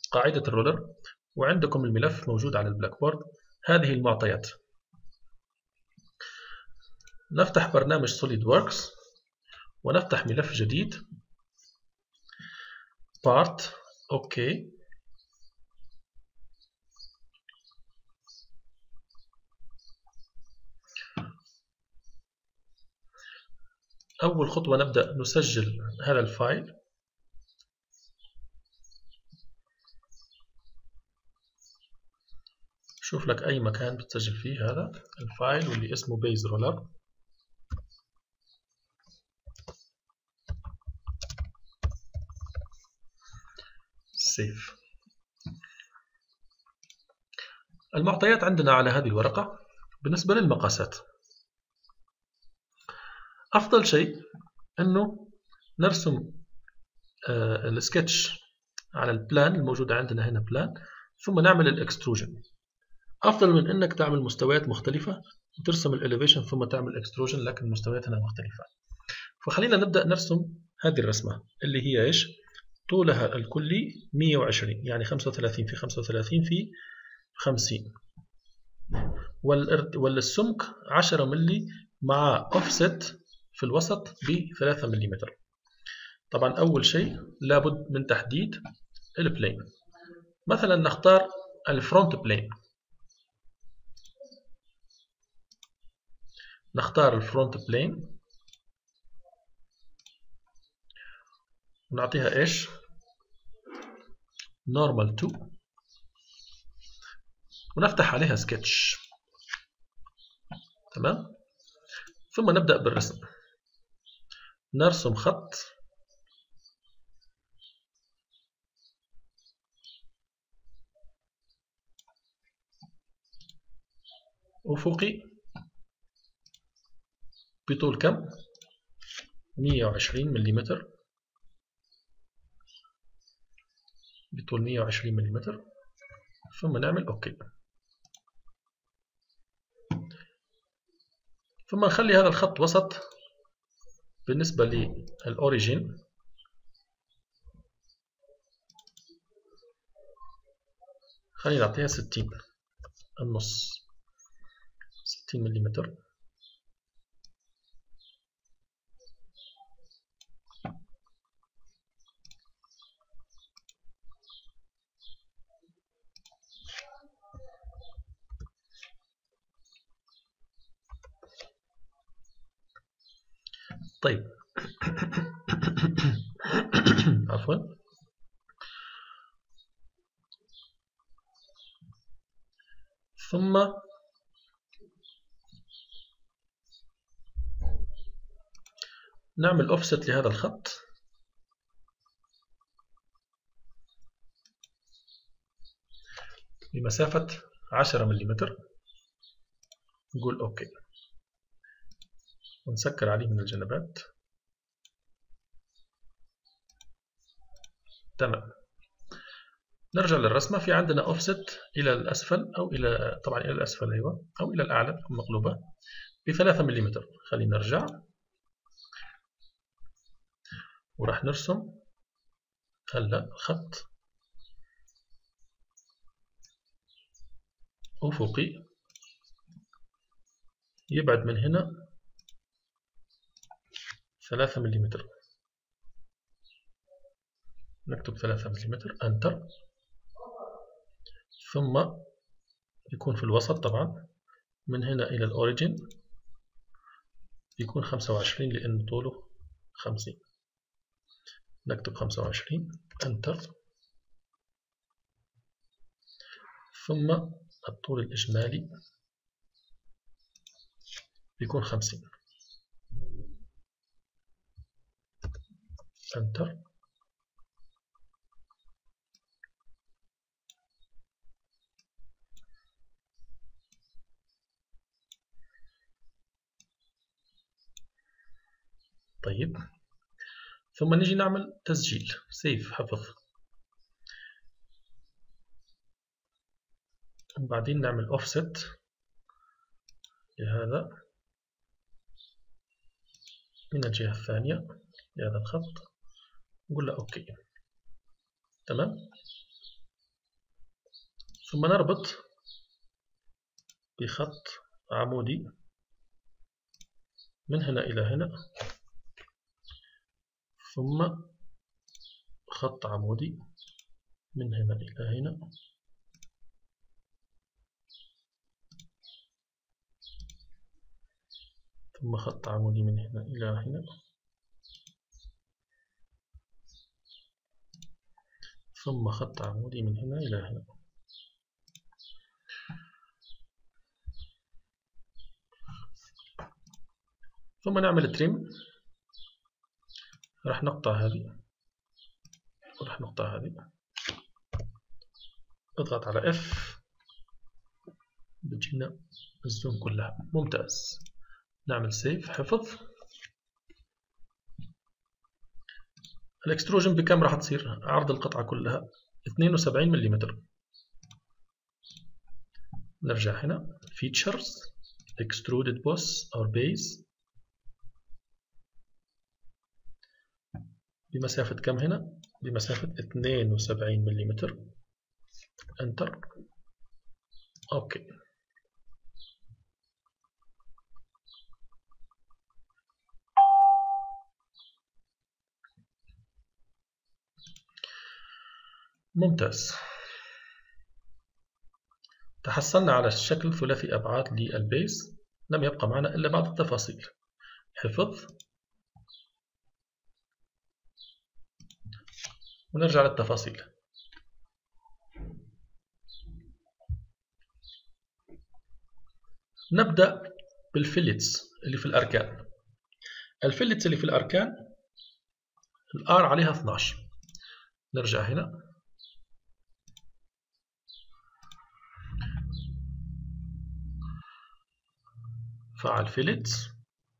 قاعدة الرولر، وعندكم الملف موجود على البلاك بورد. هذه المعطيات. نفتح برنامج SolidWorks ونفتح ملف جديد Part. OK. أول خطوة نبدأ نسجل هذا الفايل. شوف لك أي مكان بتسجل فيه هذا الفايل واللي اسمه بيز رولر. سيف. المعطيات عندنا على هذه الورقة. بالنسبة للمقاسات، أفضل شيء أنه نرسم السكتش على البلان الموجودة عندنا هنا بلان، ثم نعمل الاكستروجن. أفضل من أنك تعمل مستويات مختلفة وترسم الاليفيشن ثم تعمل اكستروجن، لكن المستويات هنا مختلفة. فخلينا نبدأ نرسم هذه الرسمة اللي هي إيش؟ طولها الكلي 120، يعني 35 في 35 في 50، والسمك 10 ملي مع أوفست في الوسط ب 3 ملم. طبعا أول شيء لابد من تحديد البلين. مثلا نختار الفرونت بلين. نختار الفرونت بلين ونعطيها إيش؟ نورمال 2 ونفتح عليها سكتش. تمام. ثم نبدأ بالرسم. نرسم خط أفقي بطول كم؟ 120 ملم، بطول 120 ملم، ثم نعمل OK. ثم نخلي هذا الخط وسط بالنسبة للأوريجين. خلينا نعطيها 60، النص 60 ملم. طيب. عفوا. ثم نعمل أوفست لهذا الخط بمسافة 10 ملم. نقول OK ونسكر عليه من الجنبات. تمام. نرجع للرسمة. في عندنا أوفست إلى الأسفل أو إلى، طبعا إلى الأسفل، أيوة، أو إلى الأعلى مقلوبة ب3 ملم. خلينا نرجع وراح نرسم هلا خط أفقي يبعد من هنا 3 ملم. نكتب 3 ملم، انتر. ثم يكون في الوسط طبعا من هنا إلى الأوريجين يكون 25 لأن طوله 50. نكتب 25، انتر. ثم الطول الإجمالي يكون 50، انتر. طيب. ثم نجي نعمل تسجيل، سيف، حفظ. وبعدين نعمل اوفست لهذا من الجهة الثانية لهذا الخط. نقول له OK. تمام. ثم نربط بخط عمودي من هنا إلى هنا، ثم خط عمودي من هنا إلى هنا، ثم خط عمودي من هنا إلى هنا، ثم خط عمودي من هنا إلى هنا. ثم نعمل تريم. راح نقطع هذه وراح نقطع هذه. اضغط على F بتجينا الزوم كلها. ممتاز. نعمل سيف، حفظ. الاكستروجن بكم راح تصير؟ عرض القطعة كلها 72 ملم. نرجع هنا Features Extruded Boss or Base بمسافة كم هنا؟ بمسافة 72 ملم. انتر. اوكي. ممتاز. تحصلنا على الشكل ثلاثي أبعاد للبيس. لم يبقى معنا إلا بعض التفاصيل. حفظ ونرجع للتفاصيل. نبدأ بالفيلتس اللي في الأركان. الفيلتس اللي في الأركان الآر عليها 12. نرجع هنا فعل فيلتس،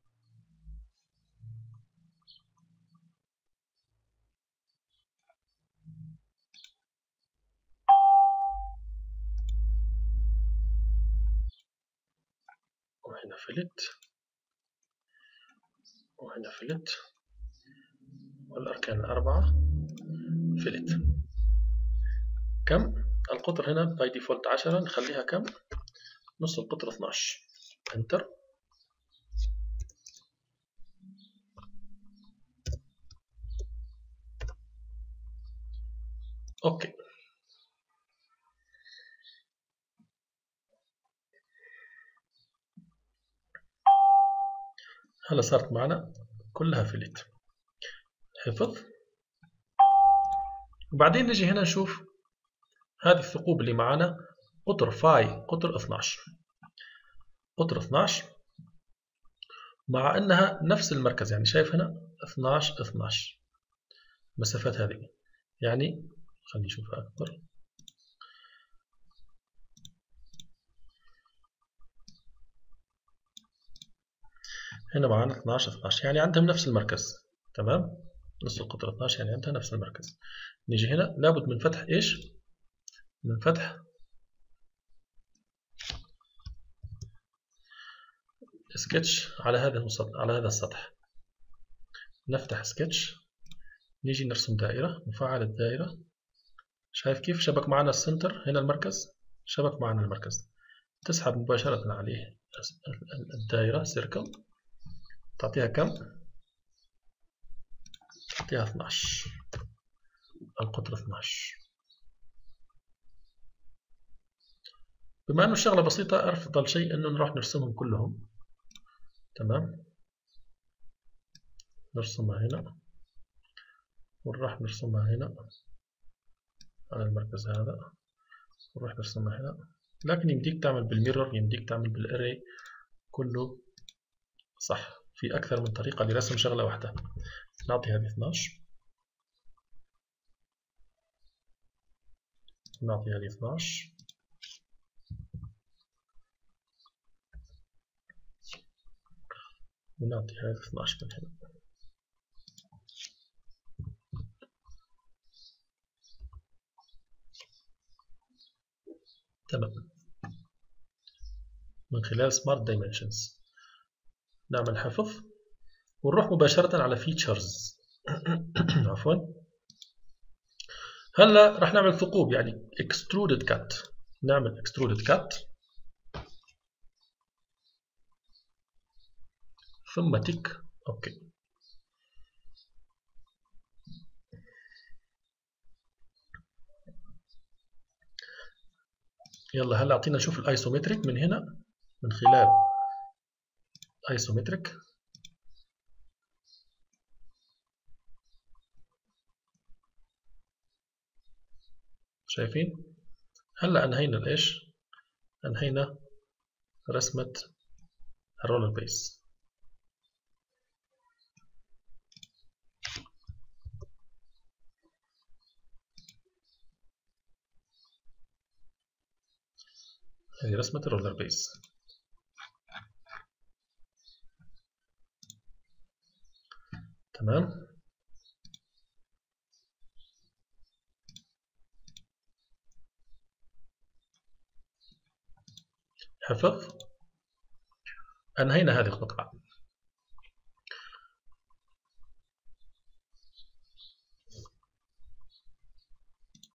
وهنا فيلت وهنا فيلت، والأركان الأربعة فيلت. كم؟ القطر هنا باي ديفولت 10، نخليها كم؟ نص القطر 12. انتر. اوكي. هلا صارت معنا كلها فيلت. حفظ. وبعدين نجي هنا نشوف هذه الثقوب اللي معنا قطر فاي قطر 12. قطر 12 مع انها نفس المركز، يعني شايف هنا 12 12 المسافات هذه، يعني خلينا نشوفها اكثر. هنا معنا 12 12 يعني عندهم نفس المركز. تمام. نص القطر 12 يعني عندها نفس المركز. نيجي هنا لابد من فتح ايش؟ من فتح سكتش على هذا السطح. نفتح سكتش، نيجي نرسم دائرة، نفعل الدائرة. شايف كيف شبك معنا السنتر هنا المركز؟ شبك معنا المركز. تسحب مباشرة عليه الدائرة سيركل. تعطيها كم؟ تعطيها 12. القطر 12. بما انه الشغلة بسيطة، افضل شيء انه نروح نرسمهم كلهم. تمام. نرسمها هنا ونروح نرسمها هنا على المركز هذا، ونروح نرسمها هنا. لكن يمديك تعمل بالميرور، يمديك تعمل بالاري، كله صح. في اكثر من طريقة لرسم شغلة واحدة. نعطي هذه 12، نعطي هذه 12، ونعطي هذه 12 من هنا. تمام. من خلال سمارت دايمنشنز نعمل حفظ ونروح مباشرة على فيتشرز. عفوا. هلا راح نعمل ثقوب، يعني extruded cut. نعمل اكسترودد كات ثم تك اوكي. يلا هلا اعطينا نشوف الايسومتريك من هنا من خلال ايسومتريك. شايفين؟ هلا انهينا الايش؟ انهينا رسمة الرولر بيس. هذه رسمة الرولر بيس. تمام. حفظ. أنهينا هذه القطعة.